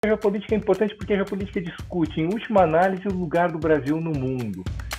A geopolítica é importante porque a geopolítica discute, em última análise, o lugar do Brasil no mundo.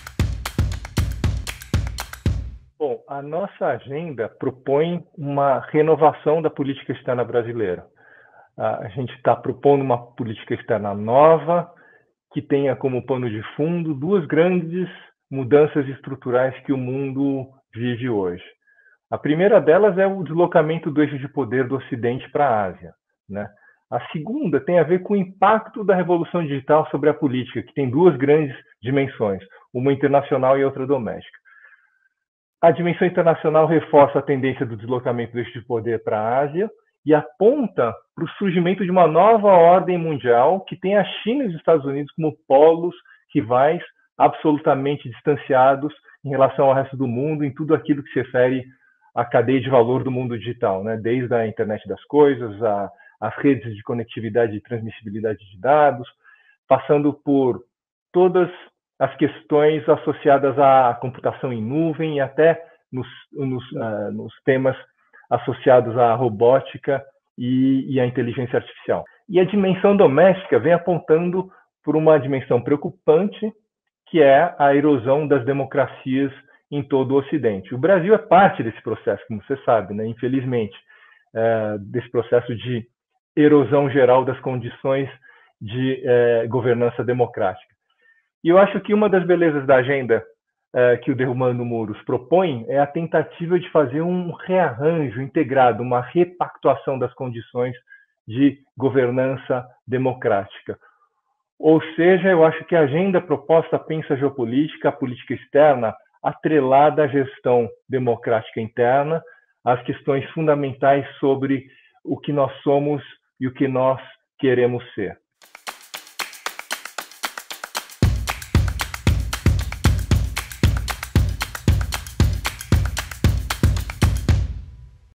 Bom, a nossa agenda propõe uma renovação da política externa brasileira. A gente está propondo uma política externa nova, que tenha como pano de fundo duas grandes mudanças estruturais que o mundo vive hoje. A primeira delas é o deslocamento do eixo de poder do Ocidente para a Ásia, né? A segunda tem a ver com o impacto da revolução digital sobre a política, que tem duas grandes dimensões, uma internacional e outra doméstica. A dimensão internacional reforça a tendência do deslocamento do eixo de poder para a Ásia e aponta para o surgimento de uma nova ordem mundial que tem a China e os Estados Unidos como polos rivais absolutamente distanciados em relação ao resto do mundo, em tudo aquilo que se refere à cadeia de valor do mundo digital, né? Desde a internet das coisas, as redes de conectividade e transmissibilidade de dados, passando por todas as questões associadas à computação em nuvem e até nos temas associados à robótica e à inteligência artificial. E a dimensão doméstica vem apontando por uma dimensão preocupante, que é a erosão das democracias em todo o Ocidente. O Brasil é parte desse processo, como você sabe, né? Infelizmente, desse processo de erosão geral das condições de governança democrática. E eu acho que uma das belezas da agenda que o Derrubando Muros propõe é a tentativa de fazer um rearranjo integrado, uma repactuação das condições de governança democrática. Ou seja, eu acho que a agenda proposta pensa a geopolítica, a política externa, atrelada à gestão democrática interna, às questões fundamentais sobre o que nós somos e o que nós queremos ser.